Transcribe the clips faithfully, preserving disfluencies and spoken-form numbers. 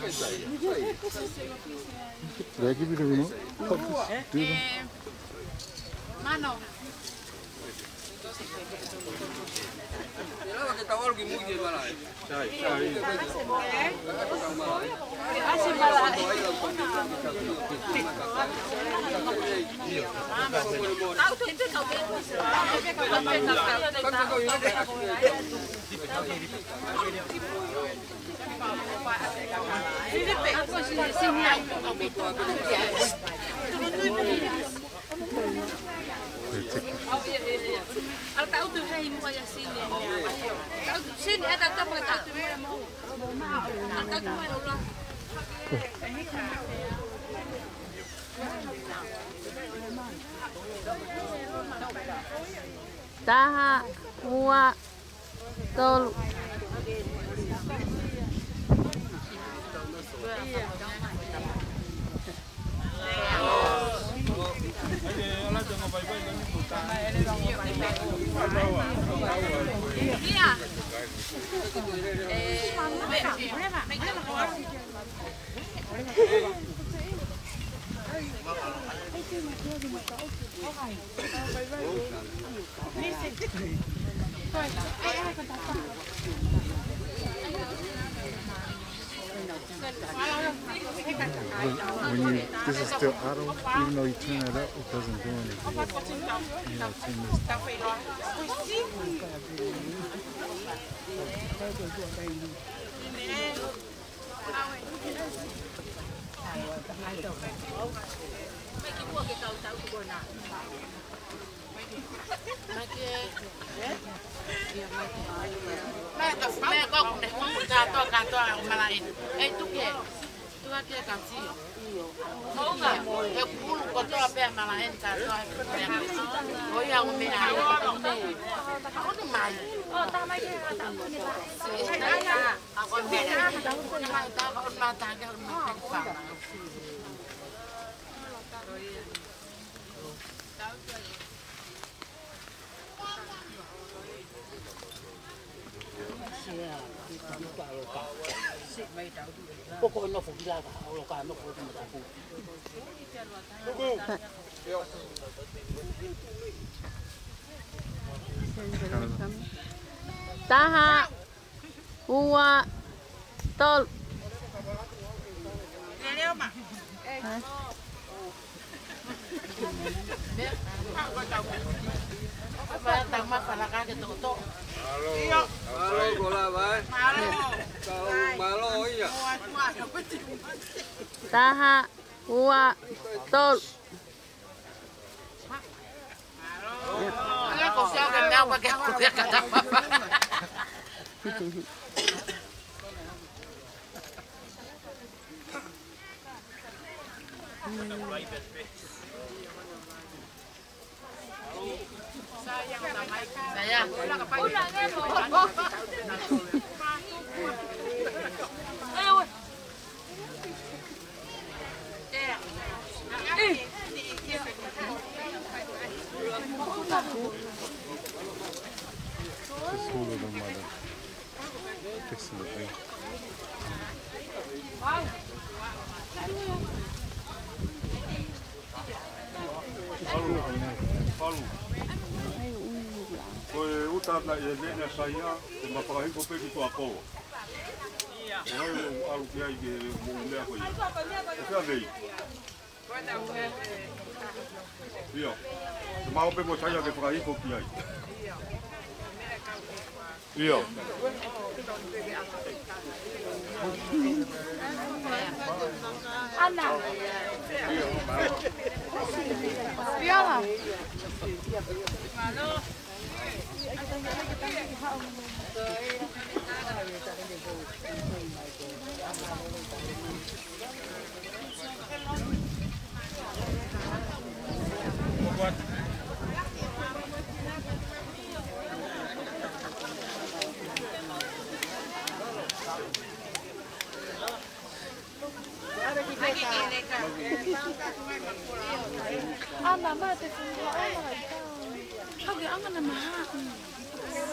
Lagi video ini. Mano. Al tahu tuh hai mau ya sini. Tahu sini ada apa tahu tuh mau. Al tahu tuh Allah. Taha wa tol. Iya. When you, this is still auto, even though you turn it up, it doesn't do anything. You know, turn this Mẹ có mẹ có cũng để không một ca to ca to mà lại ấy túc kệ túc kệ cảm gì không cả cái cú có to bé mà lại ca to ôi ya ông mẹ ai ông mẹ ông nó mày ờ ta mấy cái ta cũng như vậy đấy à con mẹ à nhưng mà ta con mà ta cái con mà phải phẳng Pokoknya no fogi lah, kalau kan no fogi macam tu. Taha wa tol. Tang mat pala ka gitu to. Malo. Malo bola bay. Malo. Malo iya. Taha wa tol. Ala ko siya ganda pa kaya ko siya kata. Sayang. Just hold it on mother. Fix it thing. Palu. Koe uta na e lena saia, te mapakahi ko pe ki tua koa. Oi o alu ki ai ke mo mea koe. E ka vei. Ia. Te mau pe mo saia ke pakahi ko ki ai. Ia. Anna. Viola. Ah, mama, te fungua ala ita. Hage anga na maha.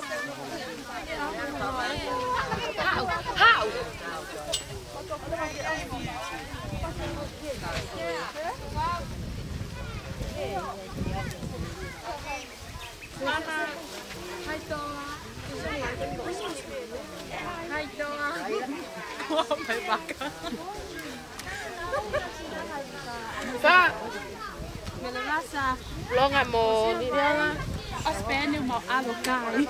How? How? Mày bạc. Ba. Melasa. Lo nggak mau di dia Aspene mau alokai.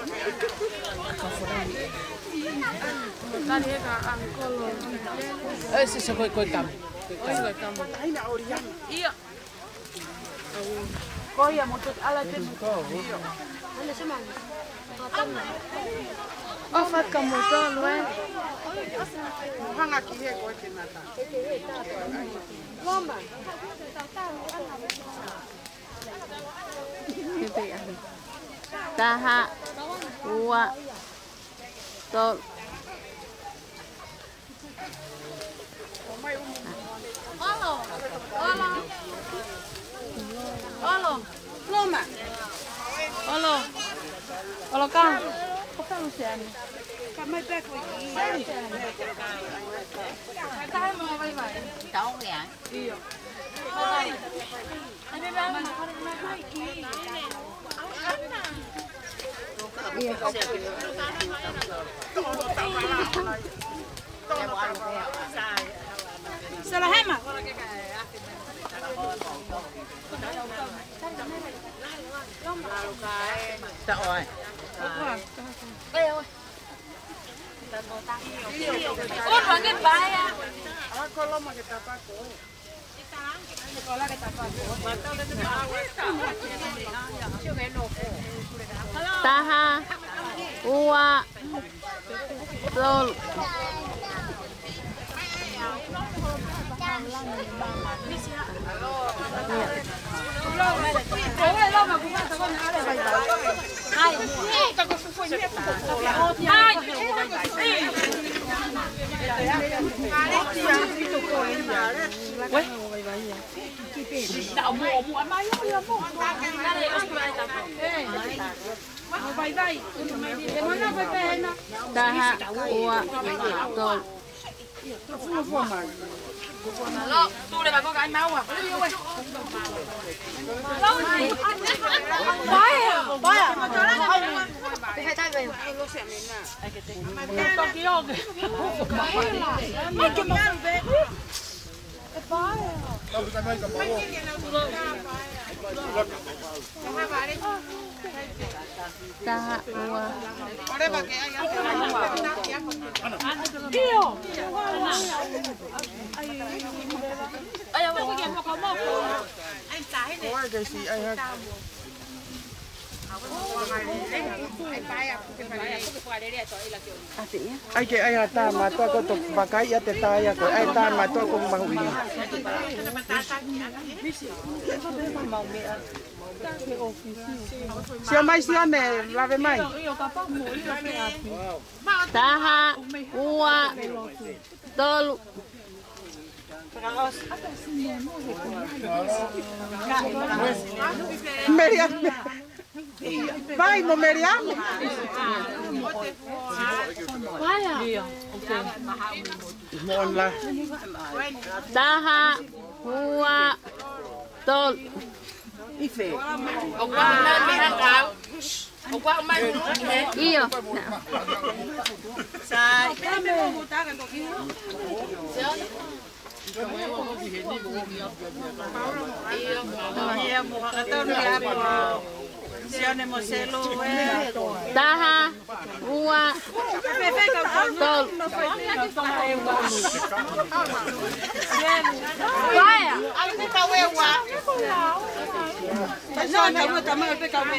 Tadi ka angkolo. Eh, si sa koi koi kam. Oi koi kam. Iya. Koi ya mutut ala te ko. Oh, fat kamu tuh luar. hanga kihe ko kenata. Lomba. Gitu ya. Taha. Dua. Tol. Olo. Olo. Olo. Loma. Olo. Olo kan. Kok kamu sih ani? Kamu back lagi. Tahu mau bye-bye. Tahu ya? Iya. Ada bang, iya. Salah hema. Ta oi. Oh, banget bahaya. Taha, Ua, Sol. Đạo mùa mùa mai ơi mùa. Taha, Ua, Sol. Lo, tu đây bà có cái máu à? Bye à? Bye à? Con kia kìa. Mấy cái mà Taha, Ua. Ai ke ai ta ma to ko to bakai ya te ta ya ko ai ta ma to ko ma hui. Sia mai sia me lave mai. Taha, Ua, Sol. Meriam. Vai mo Meriam. Bye à? Mon la. Taha, Ua, Sol. Ife. Ông qua mai mai cáo. Ông qua mai mai. Iyo. Sai. Taha, Ua, Sol. Vaya. Aku tahu ya. No, no, no, tama pe ka me.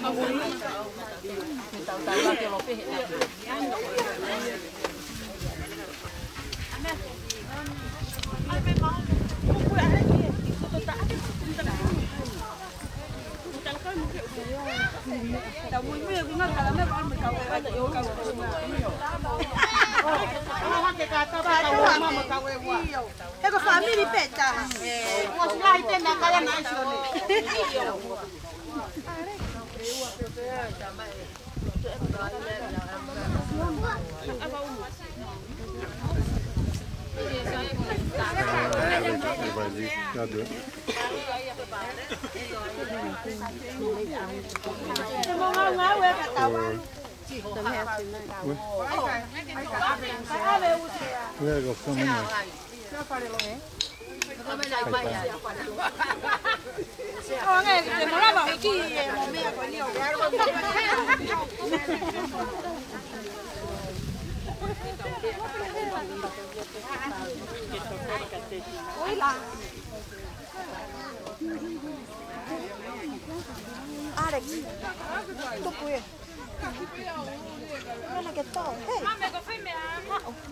Eko family peta. Mo sila itenda kaya na isoni. Where go from here? Oh, nghe cái nó là bảo cái gì mà mẹ có nhiều cái đâu. Ôi là. À đấy. Tốt quá. Nó là cái to. Hey. Mẹ có phải mẹ à?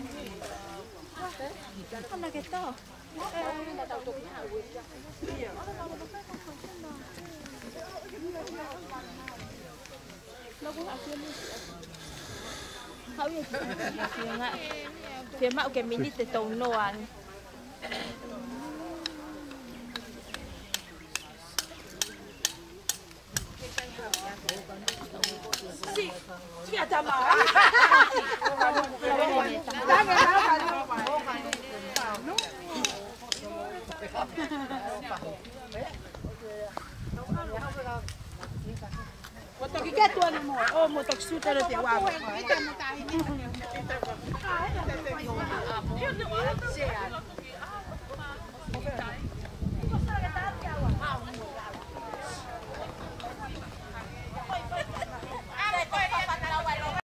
Nó là cái to. Hậu gì? Phía ngạ. Phía mạo cái mini để tàu nồi. Sì, sì, a ma. Wato kike tu ana mo, o mo tok su tero te wa. Ita mo tahi ni.